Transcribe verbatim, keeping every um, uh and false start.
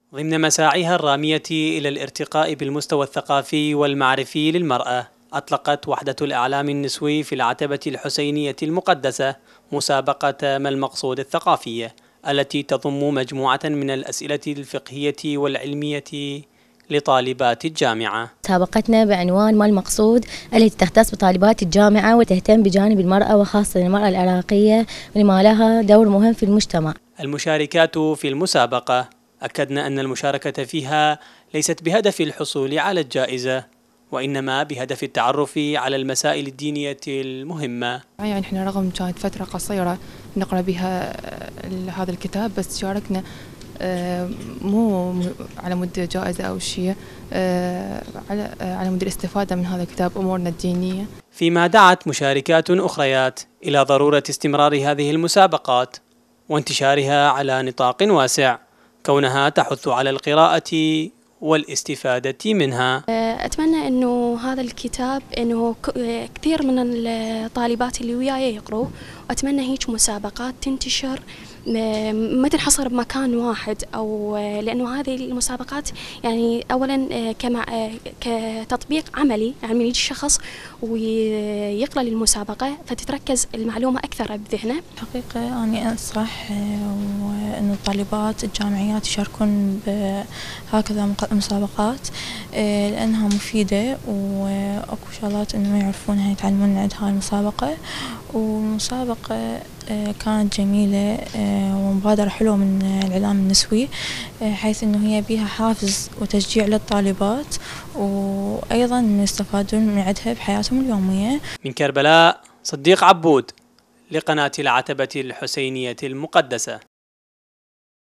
ضمن مساعيها الرامية إلى الارتقاء بالمستوى الثقافي والمعرفي للمرأة، أطلقت وحدة الإعلام النسوي في العتبة الحسينية المقدسة مسابقة ما المقصود الثقافية، التي تضم مجموعة من الأسئلة الفقهية والعلمية لطالبات الجامعة. مسابقتنا بعنوان ما المقصود، التي تختص بطالبات الجامعة وتهتم بجانب المرأة وخاصة المرأة العراقية ولما لها دور مهم في المجتمع. المشاركات في المسابقة أكدنا أن المشاركة فيها ليست بهدف الحصول على الجائزة، وإنما بهدف التعرف على المسائل الدينية المهمة. يعني احنا رغم كانت فترة قصيرة نقرأ بها هذا الكتاب، بس شاركنا مو على مود جائزة أو شيء، على على مود الاستفادة من هذا الكتاب أمورنا الدينية. فيما دعت مشاركات أخريات إلى ضرورة استمرار هذه المسابقات وانتشارها على نطاق واسع، كونها تحث على القراءة والاستفادة منها. أتمنى أنه هذا الكتاب أنه كثير من الطالبات اللي وياي يقروا، وأتمنى هيك مسابقات تنتشر ما تنحصر بمكان واحد، أو لأنه هذه المسابقات يعني أولا كمع كتطبيق عملي، يعني من يجي الشخص ويقرأ للمسابقة فتتركز المعلومة أكثر بذهنه. حقيقة أنا أنصح أن الطالبات الجامعيات يشاركون بهكذا مسابقات لأنها مفيدة، وأكو شغلات إنه ما يعرفونها يتعلمون عند هاي المسابقة. والمسابقة كانت جميلة ومبادرة حلوة من الإعلام النسوي، حيث إنه هي بيها حافز وتشجيع للطالبات، وأيضا يستفادون من عندها بحياتهم اليومية. من كربلاء، صديق عبود لقناة العتبة الحسينية المقدسة.